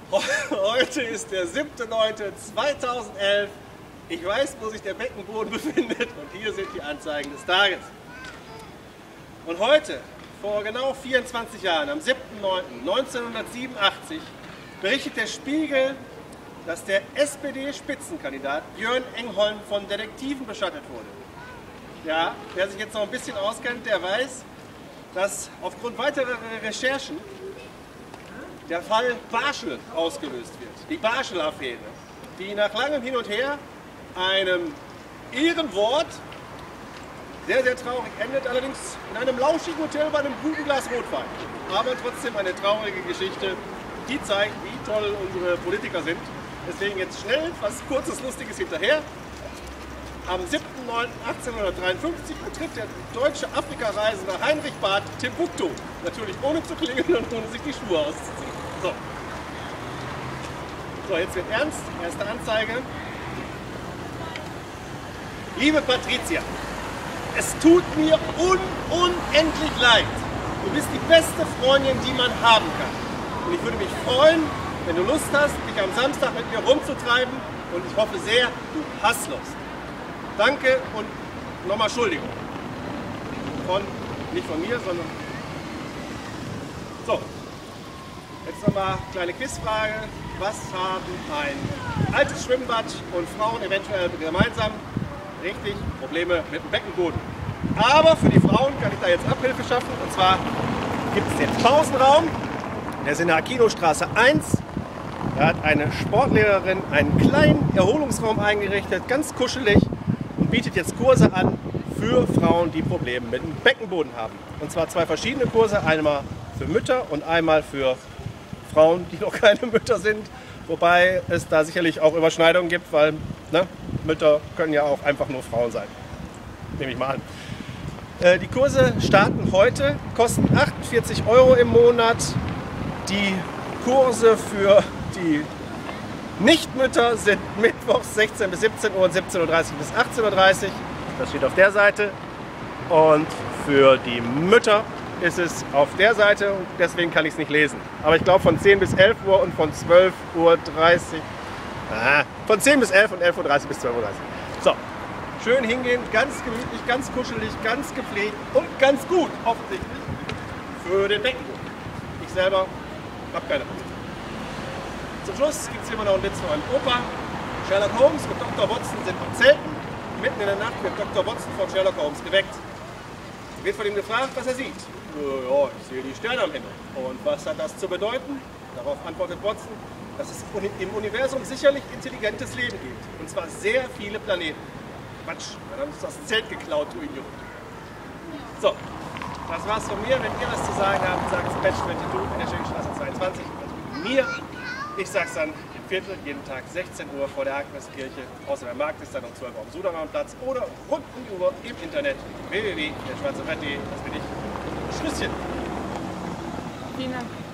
Heute ist der 7.9.2011. Ich weiß, wo sich der Beckenboden befindet und hier sind die Anzeigen des Tages. Und heute, vor genau 24 Jahren, am 7.9.1987, berichtet der Spiegel, dass der SPD-Spitzenkandidat Björn Engholm von Detektiven beschattet wurde. Ja, wer sich jetzt noch ein bisschen auskennt, der weiß, dass aufgrund weiterer Recherchen der Fall Barschel ausgelöst wird. Die Barschel-Affäre, die nach langem Hin und Her einem Ehrenwort sehr, sehr traurig endet, allerdings in einem lauschigen Hotel bei einem guten Glas Rotwein. Aber trotzdem eine traurige Geschichte, die zeigt, wie toll unsere Politiker sind. Deswegen jetzt schnell was Kurzes, Lustiges hinterher. Am 7.9.1853 betritt der deutsche Afrikareisende Heinrich Barth Timbuktu. Natürlich ohne zu klingeln und ohne sich die Schuhe auszuziehen. So, jetzt wird ernst. Erste Anzeige. Liebe Patricia, es tut mir unendlich leid. Du bist die beste Freundin, die man haben kann. Und ich würde mich freuen, wenn du Lust hast, dich am Samstag mit mir rumzutreiben. Und ich hoffe sehr, du hast Lust. Danke und nochmal Entschuldigung. Nicht von mir, sondern... So, jetzt nochmal kleine Quizfrage. Was haben ein altes Schwimmbad und Frauen eventuell gemeinsam? Richtig, Probleme mit dem Beckenboden. Aber für die Frauen kann ich da jetzt Abhilfe schaffen. Und zwar gibt es den Pausenraum. Der ist in der Akinostraße 1. Da hat eine Sportlehrerin einen kleinen Erholungsraum eingerichtet, ganz kuschelig. Und bietet jetzt Kurse an für Frauen, die Probleme mit dem Beckenboden haben. Und zwar zwei verschiedene Kurse, einmal für Mütter und einmal für Frauen, die noch keine Mütter sind. Wobei es da sicherlich auch Überschneidungen gibt, weil Mütter können ja auch einfach nur Frauen sein. Nehme ich mal an. Die Kurse starten heute, kosten 48 € im Monat. Die Kurse für die Nichtmütter sind mittwochs 16 bis 17 Uhr und 17.30 Uhr bis 18.30 Uhr. Das steht auf der Seite. Und für die Mütter ist es auf der Seite und deswegen kann ich es nicht lesen. Aber ich glaube von 10 bis 11 Uhr und von 12.30 Uhr. Von 10 bis 11 und 11.30 Uhr bis 12.30 Uhr. So, schön hingehen, ganz gemütlich, ganz kuschelig, ganz gepflegt und ganz gut, offensichtlich, für den Beckenboden. Ich selber habe keine Probleme. Zum Schluss gibt es immer noch einen Witz von meinem Opa. Sherlock Holmes und Dr. Watson sind am Zelten. Mitten in der Nacht wird Dr. Watson von Sherlock Holmes geweckt. Wird von ihm gefragt, was er sieht. Ja, ich sehe die Sterne am Himmel. Und was hat das zu bedeuten? Darauf antwortet Watson, dass es im Universum sicherlich intelligentes Leben gibt. Und zwar sehr viele Planeten. Quatsch, dann haben uns das Zelt geklaut, du Idiot. So, das war's von mir. Wenn ihr was zu sagen habt, sagt es Patch22 in der Schildenstraße 22. Also mit mir. Ich sag's dann im Viertel, jeden Tag 16 Uhr vor der Agneskirche. Außer der Markt ist dann um 12 Uhr am Sudermannplatz oder rund um die Uhr im Internet www.derschwarze.de. Das bin ich. Schlüsschen. Vielen Dank.